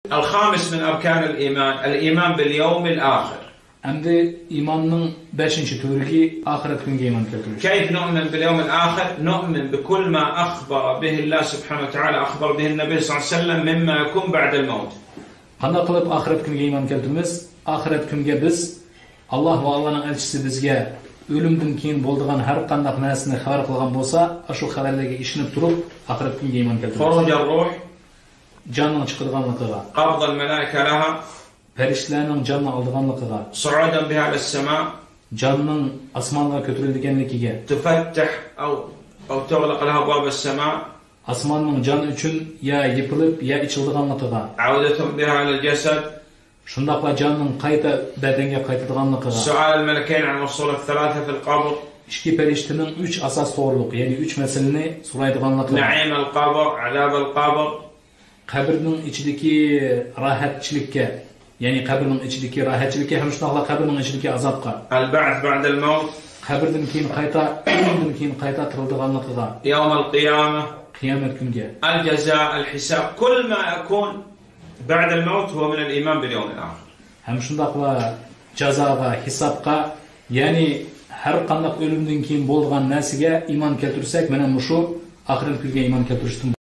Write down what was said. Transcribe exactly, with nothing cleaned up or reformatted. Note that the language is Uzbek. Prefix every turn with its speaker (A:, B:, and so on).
A: الخامس من أركان الإيمان الإيمان باليوم الآخر.
B: Endi imanın beşinci türü ahiret gününe iman keltiriş.
A: كيف نؤمن باليوم الآخر؟ نؤمن بكل ما أخبر به الله سبحانه وتعالى أخبر به النبي صلى الله عليه وسلم مما يكون بعد الموت.
B: Qanday qilib ahiret gününe iman keltirimiz? Ahiret günüge biz Allah ve Allah'ın elçisi bizge ölümden keyin bo'ldigan har qanday narsani xabar qilgan bo'lsa, shu xabarlarga ishinib turib ahiret günüge iman keltirimiz.
A: خروج الروح
B: Canның chiqadiganligiga,
A: قبض الملائكة لها
B: farishtalarning jonni oldiganligiga,
A: صعودا بها إلى السماء
B: canның osmonga ko'tarilganligiga,
A: تفتح أو أو تغلق لها أبواب السماء
B: osmonning jon uchun ya yipilib ya ichildiganligiga,
A: عودة بها إلى الجسد
B: shundaqla jonning qayta badanga qaytadiganligiga,
A: سؤال الملكين عن الأصول الثلاثة في القبر
B: ikki farishtaning uch asos to'g'riliq, ya'ni uch masalani so'raydiganligiga,
A: نعيم القبر عذاب القبر
B: qabrning ichidagi rohatchilikka, ya'ni qabrning ichidagi rohatchilikka ham shundaqla qabrning ichidagi azobga,
A: البعث بعد الموت
B: qabrdan keyin qayta o'limdan keyin qayta tirildiganligiga,
A: يوم القيامة
B: qiyomat kuniga,
A: الجزاء الحساب كل ما يكون بعد الموت هو من الإيمان باليوم الآخر.
B: ham shundaqla jazoga, hisobga, ya'ni har qanday o'limdan keyin bo'lgan narsaga iymon keltirsak, mana shu oxirat kuniga iymon keltirishdan